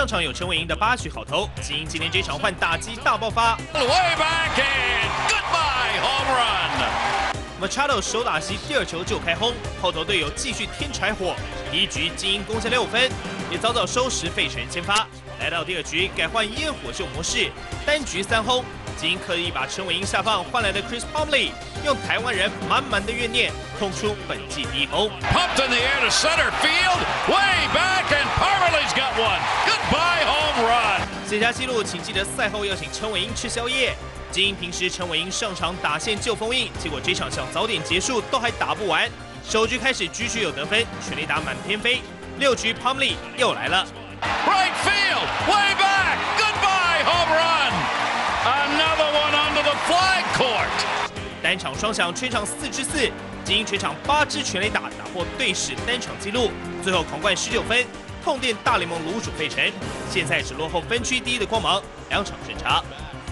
上场有陈伟霆的8局好投，精英今天这场换打击大爆发 Way back and goodbye home run. ，Machado 手打席第2球就开轰，后头队友继续添柴火，第1局精英攻下6分，也早早收拾费城人先发。来到第2局改换烟火秀模式，单局3轰，精英刻意把陈伟霆下放换来的 Chris Plumlee 用台湾人满满的怨念轰出本季第1轰。 Pumped in the air to center field, way back and Parmalee's got one. Goodbye home run. 写下纪录，请记得赛后要请陈伟霆吃宵夜。精英平时陈伟霆上场打线救封印，结果这场想早点结束都还打不完。首局开始局局有得分，全垒打满天飞。6局 Plumlee 又来了。 Right field, way back, goodbye home run. Another one onto the flag court. 单场双响，全场4支4，精英全场8支全垒打，打破队史单场纪录，最后狂灌19分，痛电大联盟卤煮费城。现在只落后分区第1的光芒，2场胜差。